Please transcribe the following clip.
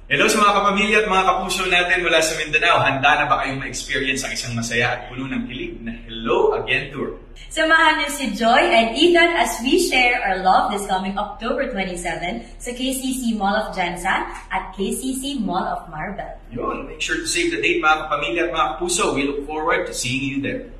Hello sa mga kapamilya at mga kapuso natin mula sa Mindanao. Handa na ba kayong ma-experience ang isang masaya at puno ng kilig na Hello Again Tour? Samahan niyo si Joy and Ethan as we share our love this coming October 27 sa KCC Mall of Jansan at KCC Mall of Marbel. Yun, make sure to save the date mga kapamilya at mga kapuso. We look forward to seeing you there.